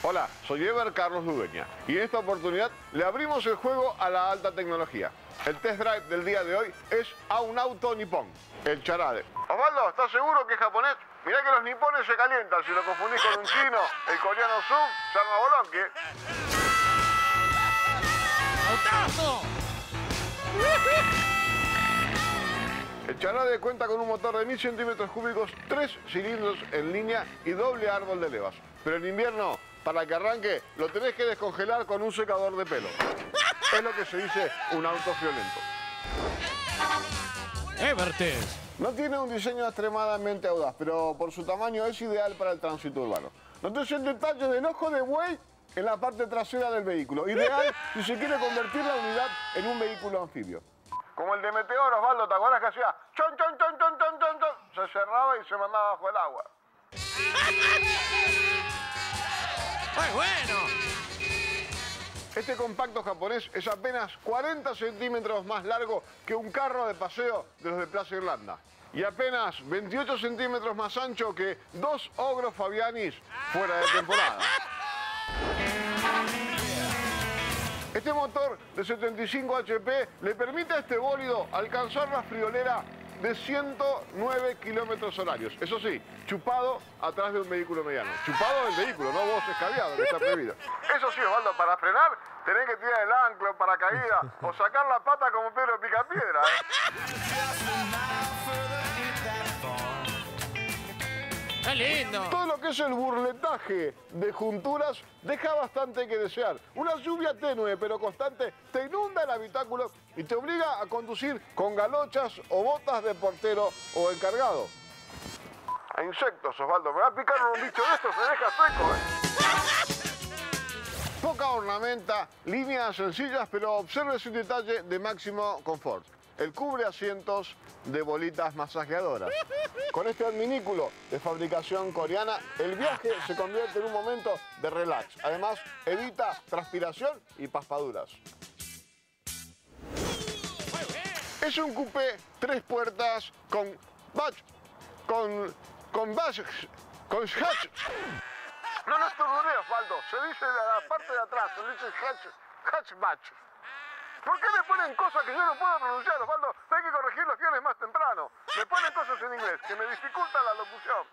Hola, soy Ever Carlos Ludueña y en esta oportunidad le abrimos el juego a la alta tecnología. El test drive del día de hoy es a un auto nipón, el Charade. Osvaldo, ¿estás seguro que es japonés? Mirá que los nipones se calientan, si lo confundís con un chino, el coreano sub, se arma bolonque. ¡Autazo! El Charade cuenta con un motor de 1000 centímetros cúbicos, 3 cilindros en línea y doble árbol de levas. Pero en invierno, para que arranque, lo tenés que descongelar con un secador de pelo. Es lo que se dice un auto friolento. Evertes. No tiene un diseño extremadamente audaz, pero por su tamaño es ideal para el tránsito urbano. Nótese el detalle del ojo de buey en la parte trasera del vehículo. Ideal si se quiere convertir la unidad en un vehículo anfibio. Como el de Meteor, Osvaldo, ¿te acuerdas que hacía chon, chon, chon, chon, chon, chon, chon? Se cerraba y se mandaba bajo el agua. ¡Muy bueno! Este compacto japonés es apenas 40 centímetros más largo que un carro de paseo de los de Plaza Irlanda. Y apenas 28 centímetros más ancho que 2 ogros Fabianis fuera de temporada. Este motor de 75 HP le permite a este bólido alcanzar la friolera de 109 kilómetros horarios. Eso sí, chupado atrás de un vehículo mediano. Chupado del vehículo, no vos escabeado, que está prohibido. Eso sí, Osvaldo, para frenar tenés que tirar el ancla, para caída o sacar la pata como Pedro Picapiedra, ¡Qué lindo! Todo lo que es el burletaje de junturas deja bastante que desear. Una lluvia tenue pero constante te inunda el habitáculo y te obliga a conducir con galochas o botas de portero o encargado. A insectos, Osvaldo. Me va a picar un bicho de estos, se deja seco, Poca ornamenta, líneas sencillas, pero observes un detalle de máximo confort. El cubre asientos de bolitas masajeadoras. Con este adminículo de fabricación coreana, el viaje se convierte en un momento de relax. Además, evita transpiración y paspaduras. Es un coupé 3 puertas con hatch. No estornudé, Osvaldo. Se dice de la parte de atrás, se dice hatchback. ¿Por qué me ponen cosas que yo no puedo pronunciar, Osvaldo? Hay que corregir los guiones más temprano. Me ponen cosas en inglés que me dificultan la locución.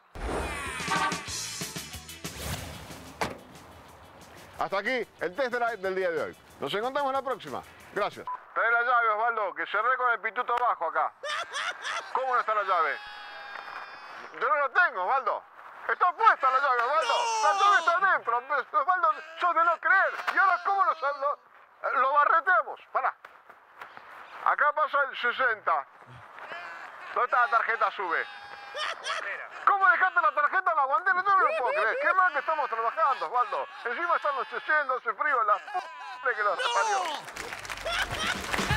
Hasta aquí el test drive del día de hoy. Nos encontramos la próxima. Gracias. Trae la llave, Osvaldo, que cerré con el pituto abajo acá. ¿Cómo no está la llave? Yo no la tengo, Osvaldo. Está puesta la llave, Osvaldo. La llave está adentro. Osvaldo, sos de no creer. ¿Y ahora cómo lo barreteamos? Pará. Acá pasa el 60. ¿Dónde está la tarjeta sube? ¿Cómo dejaste la tarjeta en la guantera? Yo no lo puedo creer. Qué mal que estamos trabajando, Osvaldo. Encima está anocheciendo, hace frío, la p*** que lo parió.